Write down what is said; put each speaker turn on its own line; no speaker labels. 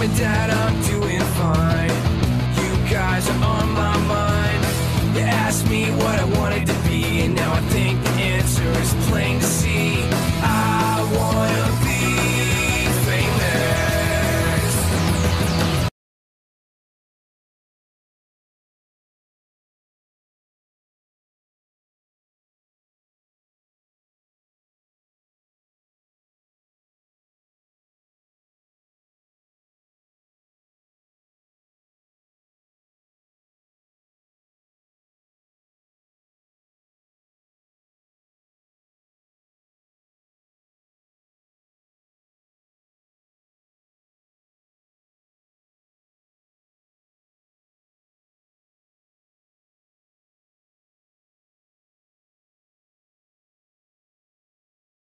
and dad, I'm doing fine. You guys are on my mind. You asked me what I wanted to be, and now I think the answer is plain.